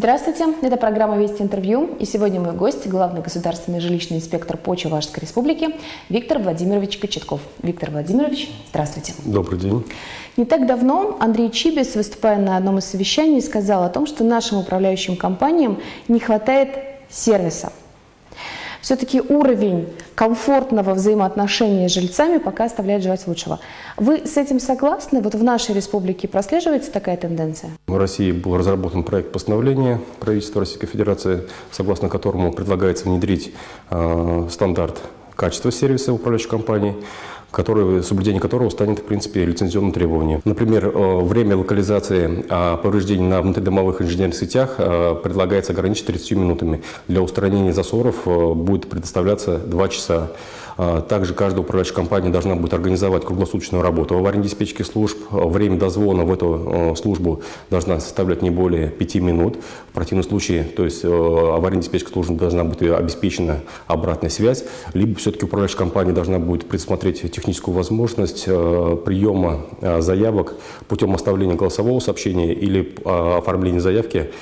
Здравствуйте, это программа «Вести интервью», и сегодня мой гость – главный государственный жилищный инспектор по Чувашской республике Виктор Владимирович Кочетков. Виктор Владимирович, здравствуйте. Добрый день. Не так давно Андрей Чибис, выступая на одном из совещаний, сказал о том, что нашим управляющим компаниям не хватает сервиса. Все-таки уровень комфортного взаимоотношения с жильцами пока оставляет желать лучшего. Вы с этим согласны? Вот в нашей республике прослеживается такая тенденция? В России был разработан проект постановления правительства Российской Федерации, согласно которому предлагается внедрить стандарт качества сервиса управляющих компаний, соблюдение которого станет, в принципе, лицензионным требованием. Например, время локализации повреждений на внутридомовых инженерных сетях предлагается ограничить 30 минутами. Для устранения засоров будет предоставляться 2 часа. Также каждая управляющая компания должна будет организовать круглосуточную работу аварийно-диспетчерских служб. Время дозвона в эту службу должна составлять не более 5 минут. В противном случае, то есть аварийно-диспетчерская служба должна быть обеспечена обратная связь, либо все-таки управляющая компания должна будет предусмотреть техническую возможность приема заявок путем оставления голосового сообщения или оформления заявки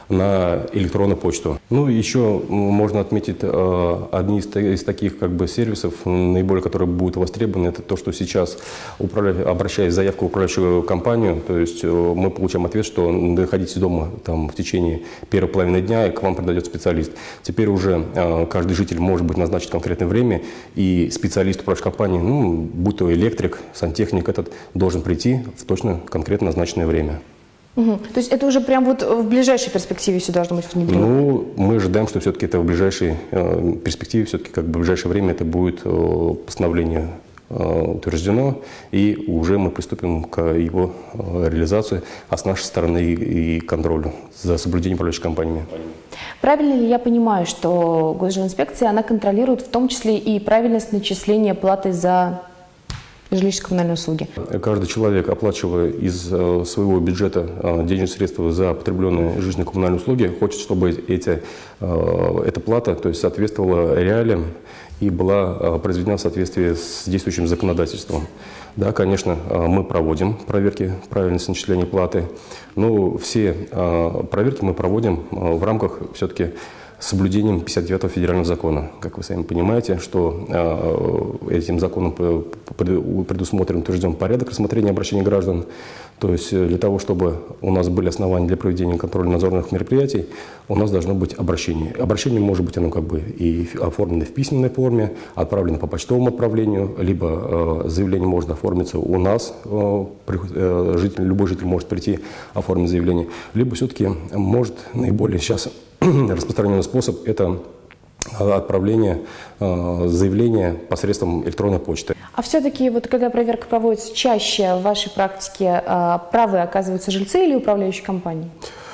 на электронную почту. Ну, еще можно отметить одни из таких сервисов, наиболее которые будут востребованы, это то, что сейчас, обращаясь с заявкой в управляющую компанию, то есть мы получаем ответ, что находитесь дома в течение первой половины дня, и к вам придет специалист. Теперь уже каждый житель может быть назначить конкретное время, и специалист управляющей компании, будь то электрик, сантехник, этот должен прийти в точно конкретно назначенное время. Угу. То есть это уже прям вот в ближайшей перспективе все должно быть внедрено? Ну, мы ожидаем, что все-таки это в ближайшей перспективе, все-таки в ближайшее время это будет постановление утверждено, и уже мы приступим к его реализации, а с нашей стороны и контролю за соблюдением управляющими компаниями. Правильно ли я понимаю, что госжилинспекция, она контролирует в том числе и правильность начисления платы за жилищно-коммунальные услуги? Каждый человек, оплачивая из своего бюджета денежные средства за потребленные жилищно-коммунальные услуги, хочет, чтобы эта плата, то есть, соответствовала реалиям и была произведена в соответствии с действующим законодательством. Да, конечно, мы проводим проверки правильности начисления платы, но все проверки мы проводим в рамках все-таки соблюдением 59-го федерального закона. Как вы сами понимаете, что этим законом предусмотрен утвержден порядок рассмотрения обращений граждан. То есть для того, чтобы у нас были основания для проведения контрольно-надзорных мероприятий, у нас должно быть обращение. Обращение может быть оно и оформлено в письменной форме, отправлено по почтовому отправлению, либо заявление может оформиться у нас, любой житель может прийти оформить заявление, либо все-таки может наиболее сейчас распространенный способ – это отправление заявления посредством электронной почты. А все-таки, вот когда проверка проводится, чаще в вашей практике правы оказываются жильцы или управляющие компании?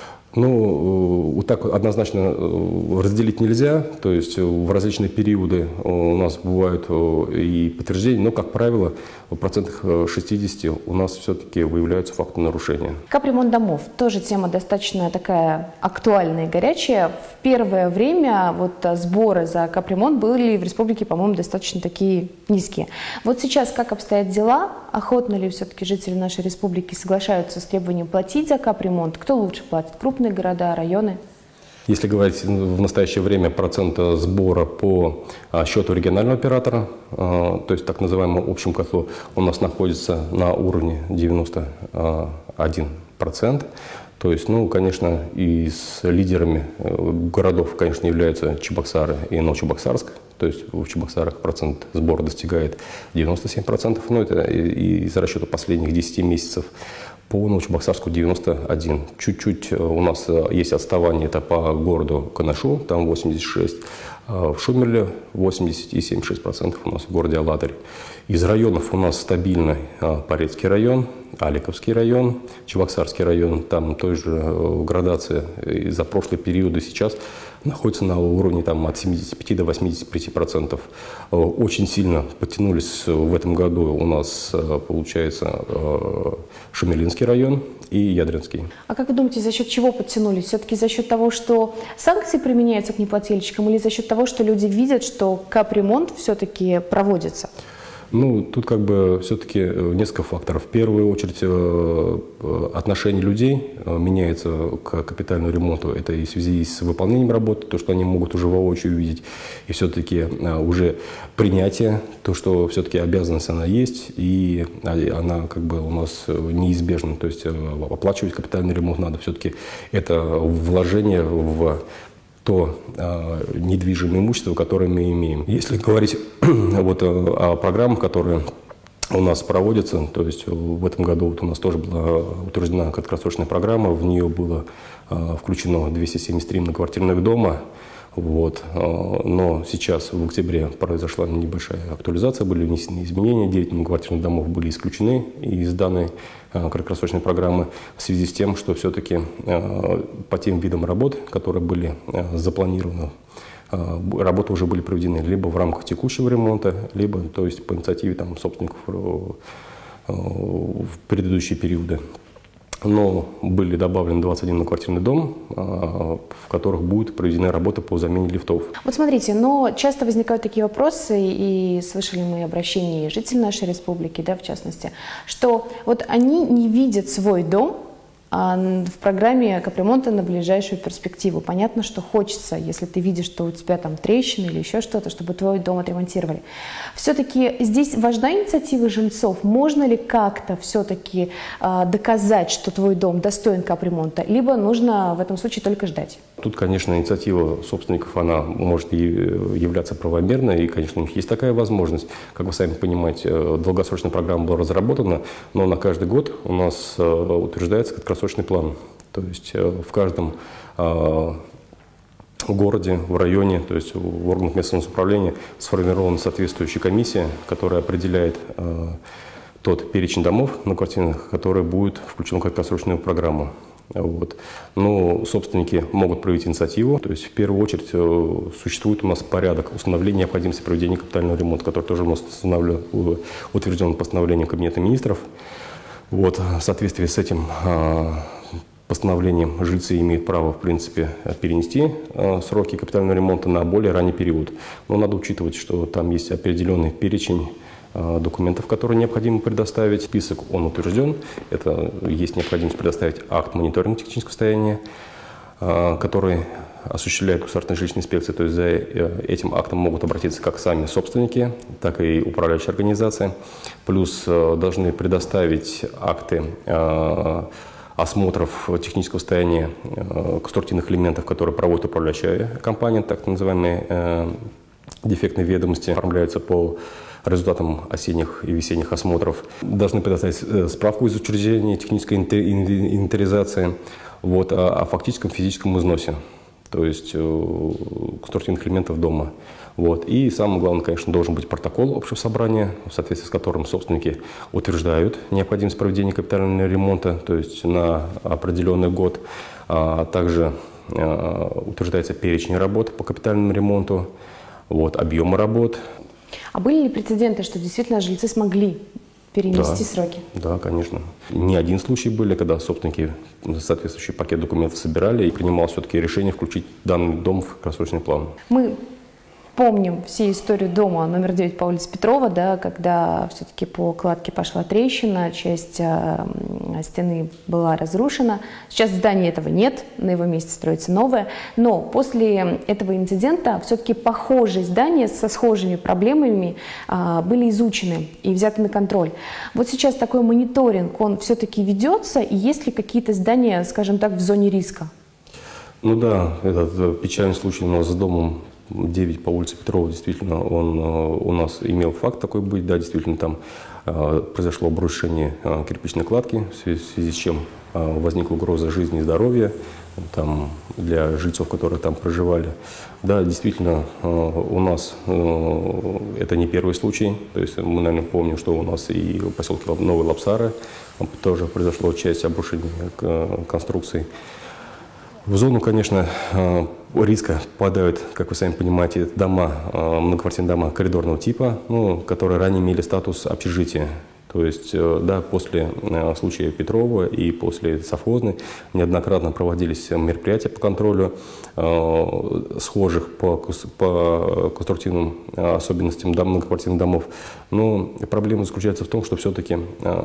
Ну, вот так однозначно разделить нельзя, то есть в различные периоды у нас бывают и подтверждения, но, как правило, в процентах 60 у нас все-таки выявляются факты нарушения. Капремонт домов – тоже тема достаточно такая актуальная и горячая. В первое время сборы за капремонт были в республике, по-моему, достаточно такие низкие. Вот сейчас как обстоят дела? Охотно ли все-таки жители нашей республики соглашаются с требованием платить за капремонт? Кто лучше платит? Крупные города, районы? Если говорить в настоящее время процент сбора по счету регионального оператора, то есть так называемому общему котлу, у нас находится на уровне 91%. То есть, конечно, и с лидерами городов, конечно, являются Чебоксары и Новочебоксарск. То есть в Чебоксарах процент сбора достигает 97%, но это из расчета последних 10 месяцев. По Новочебоксарску 91. Чуть-чуть у нас есть отставание, это по городу Канашу, там 86. В Шумерле 80 и 76% у нас в городе Алатырь. Из районов у нас стабильно Порецкий район, Аликовский район, Чебоксарский район. Там той же градация за прошлые периоды сейчас находится на уровне от 75 до 85%. Очень сильно подтянулись в этом году у нас, получается, Шумерлинский район и Ядринский. А как вы думаете, за счет чего подтянулись? Все-таки за счет того, что санкции применяются к неплательщикам, или за счет того, что люди видят, что капремонт все-таки проводится? Ну, тут как бы все-таки несколько факторов. В первую очередь отношение людей меняется к капитальному ремонту. Это и в связи с выполнением работы, то, что они могут уже воочию увидеть, и все-таки уже принятие, то, что все-таки обязанность она есть, и она как бы у нас неизбежна. То есть оплачивать капитальный ремонт надо. Все-таки это вложение в то недвижимое имущество, которое мы имеем. Если говорить вот о программах, которые у нас проводятся, то есть в этом году вот у нас тоже была утверждена краткосрочная программа, в нее было включено 273 многоквартирных дома. Вот. Но сейчас, в октябре, произошла небольшая актуализация, были внесены изменения, 9 многоквартирных домов были исключены из данной краткосрочной программы в связи с тем, что все-таки по тем видам работ, которые были запланированы, работы уже были проведены либо в рамках текущего ремонта, либо то есть по инициативе там, собственников в предыдущие периоды. Но были добавлены 21 многоквартирный дом, в которых будет проведена работа по замене лифтов. Вот смотрите, но часто возникают такие вопросы, и слышали мы обращения жителей нашей республики, да, в частности, что вот они не видят свой дом в программе капремонта на ближайшую перспективу. Понятно, что хочется, если ты видишь, что у тебя там трещины или еще что-то, чтобы твой дом отремонтировали. Все-таки здесь важна инициатива жильцов. Можно ли как-то все-таки доказать, что твой дом достоин капремонта, либо нужно в этом случае только ждать? Тут, конечно, инициатива собственников, она может являться правомерной, и, конечно, у них есть такая возможность. Как вы сами понимаете, долгосрочная программа была разработана, но на каждый год у нас утверждается краткосрочный план. То есть в каждом городе, в районе, то есть в органах местного самоуправления сформирована соответствующая комиссия, которая определяет тот перечень домов многоквартирных, который будет включен в краткосрочную программу. Вот. Но собственники могут проявить инициативу. То есть в первую очередь существует у нас порядок установления необходимости проведения капитального ремонта, который тоже у нас утвержден постановлением Кабинета министров. Вот. В соответствии с этим постановлением жильцы имеют право, в принципе, перенести сроки капитального ремонта на более ранний период. Но надо учитывать, что там есть определенный перечень документов, которые необходимо предоставить. Список, он утвержден. Это есть необходимость предоставить акт мониторинга технического состояния, который осуществляет государственная жилищная инспекция. То есть за этим актом могут обратиться как сами собственники, так и управляющая организация. Плюс должны предоставить акты осмотров технического состояния конструктивных элементов, которые проводит управляющая компания, так называемые дефектные ведомости, оформляются по результатам осенних и весенних осмотров. Должны предоставить справку из учреждения технической инвентаризации вот, о фактическом физическом износе, то есть конструктивных элементов дома. Вот. И самое главное, конечно, должен быть протокол общего собрания, в соответствии с которым собственники утверждают необходимость проведения капитального ремонта, то есть на определенный год. Также утверждается перечень работ по капитальному ремонту, вот, объемы работ. А были ли прецеденты, что действительно жильцы смогли перенести сроки? Да, конечно. Не один случай были, когда собственники соответствующий пакет документов собирали и принималось все-таки решение включить данный дом в краткосрочный план. Мы помним все историю дома номер 9 по улице Петрова, да, когда все-таки по кладке пошла трещина, часть стены была разрушена. Сейчас здания этого нет, на его месте строится новое. Но после этого инцидента все-таки похожие здания со схожими проблемами были изучены и взяты на контроль. Вот сейчас такой мониторинг, он все-таки ведется, и есть ли какие-то здания, скажем так, в зоне риска? Ну да, этот печальный случай у нас с домом 9 по улице Петрова, действительно, он у нас имел факт такой быть, да, действительно, там произошло обрушение кирпичной кладки, в связи с чем возникла угроза жизни и здоровья там, для жильцов, которые там проживали. Да, действительно, у нас это не первый случай, то есть мы, наверное, помним, что у нас и в поселке Новые Лапсары тоже произошло часть обрушения конструкций. В зону, конечно, риска попадают, как вы сами понимаете, дома, многоквартирные дома коридорного типа, ну, которые ранее имели статус общежития. То есть, да, после случая Петрова и после совхозной неоднократно проводились мероприятия по контролю схожих по конструктивным особенностям многоквартирных домов. Но проблема заключается в том, что все-таки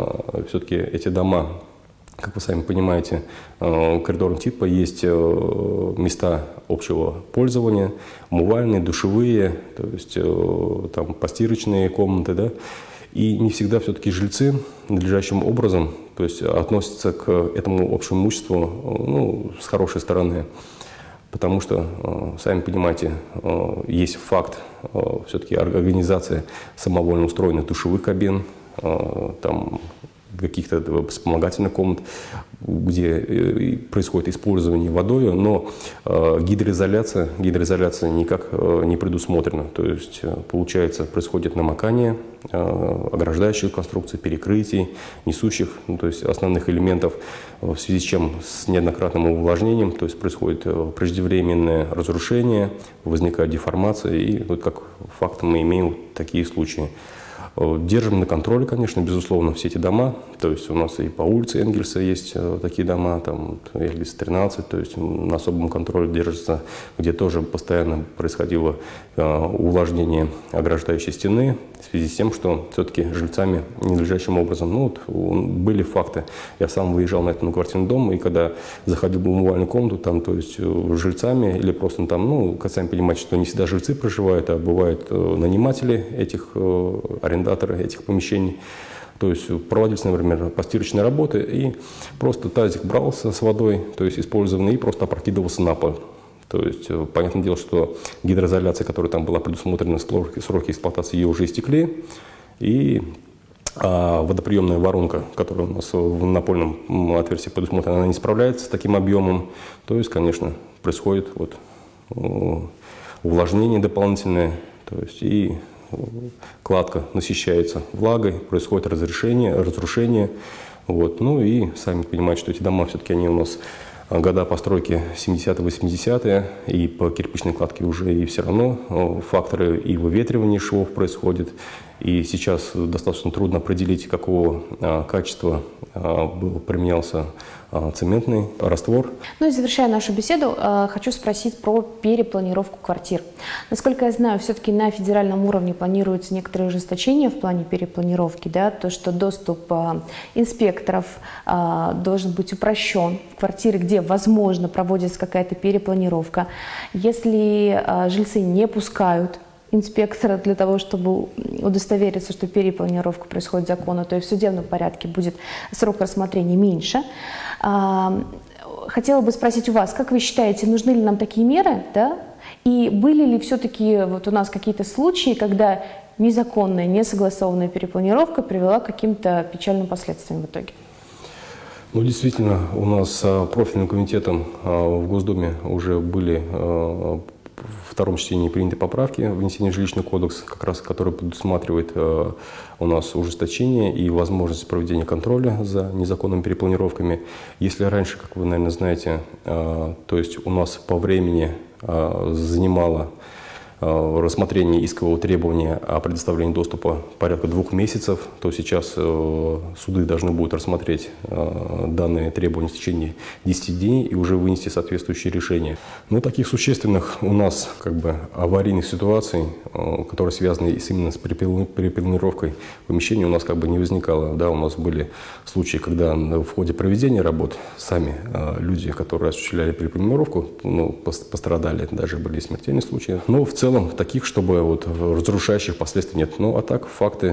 эти дома, как вы сами понимаете, коридорного типа, есть места общего пользования, умывальные, душевые, то есть там постирочные комнаты, да, и не всегда все-таки жильцы надлежащим образом, то есть относятся к этому общему имуществу, с хорошей стороны, потому что, сами понимаете, есть факт все-таки организации самовольно устроенных душевых кабин, там, каких-то вспомогательных комнат, где происходит использование водой, но гидроизоляция никак не предусмотрена. То есть, получается, происходит намокание ограждающих конструкций, перекрытий, несущих, то есть основных элементов, в связи с чем с неоднократным увлажнением, то есть происходит преждевременное разрушение, возникает деформация, и вот как факт мы имеем такие случаи. Держим на контроле, конечно, безусловно, все эти дома. То есть у нас и по улице Энгельса есть такие дома, там Энгельс 13, то есть на особом контроле держится, где тоже постоянно происходило увлажнение ограждающей стены в связи с тем, что все-таки жильцами ненадлежащим образом, были факты. Я сам выезжал на этот многоквартирный дом, и когда заходил в умывальную комнату, там, то есть жильцами или просто там, как сами понимаете, что не всегда жильцы проживают, а бывают наниматели этих арендаторы этих помещений. То есть проводились, например, постирочные работы, и просто тазик брался с водой, то есть использованный, и просто опрокидывался на пол. То есть, понятное дело, что гидроизоляция, которая там была предусмотрена, сроки эксплуатации ее уже истекли, и водоприемная воронка, которая у нас в напольном отверстии предусмотрена, она не справляется с таким объемом. То есть, конечно, происходит увлажнение дополнительное, то есть и кладка насыщается влагой, происходит разрушение. И сами понимаете, что эти дома все-таки они у нас года постройки 70-80-е, и по кирпичной кладке уже и все равно факторы и выветривания швов происходят. И сейчас достаточно трудно определить, какого качества применялся цементный раствор. И завершая нашу беседу, хочу спросить про перепланировку квартир. Насколько я знаю, все-таки на федеральном уровне планируется некоторые ужесточения в плане перепланировки, да, то, что доступ инспекторов должен быть упрощен в квартиры, где, возможно, проводится какая-то перепланировка. Если жильцы не пускают инспектора для того, чтобы удостовериться, что перепланировка происходит законно, то есть в судебном порядке будет срок рассмотрения меньше. Хотела бы спросить у вас, как вы считаете, нужны ли нам такие меры, да? И были ли все-таки у нас какие-то случаи, когда незаконная, несогласованная перепланировка привела к каким-то печальным последствиям в итоге? Действительно, у нас профильным комитетом в Госдуме уже были в втором чтении приняты поправки в внесение в жилищный кодекс, как раз который предусматривает у нас ужесточение и возможность проведения контроля за незаконными перепланировками. Если раньше, как вы, наверное, знаете, то есть у нас по времени занимало рассмотрение искового требования о предоставлении доступа порядка 2 месяцев, то сейчас суды должны будут рассмотреть данные требования в течение 10 дней и уже вынести соответствующие решения. Но таких существенных у нас аварийных ситуаций, которые связаны именно с перепланировкой помещений, у нас не возникало. Да, у нас были случаи, когда в ходе проведения работ сами люди, которые осуществляли перепланировку, пострадали, даже были смертельные случаи. Но в целом таких, чтобы разрушающих последствий нет. А так факты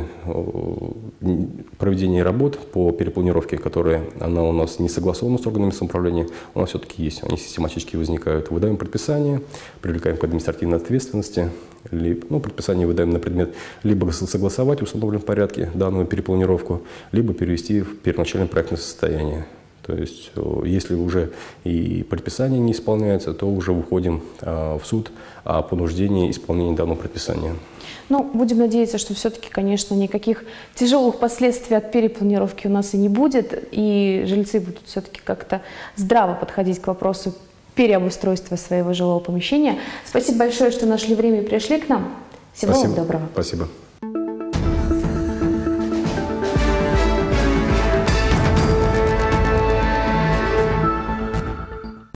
проведения работ по перепланировке, она у нас не согласована с органами самоуправления, у нас все-таки есть. Они систематически возникают. Выдаем предписание, привлекаем к административной ответственности. Предписание выдаем на предмет либо согласовать в установленном порядке данную перепланировку, либо перевести в первоначальное проектное состояние. То есть, если уже и предписание не исполняется, то уже выходим в суд о понуждении исполнения данного предписания. Будем надеяться, что все-таки, конечно, никаких тяжелых последствий от перепланировки у нас и не будет, и жильцы будут все-таки как-то здраво подходить к вопросу переобустройства своего жилого помещения. Спасибо большое, что нашли время и пришли к нам. Всего вам доброго. Спасибо.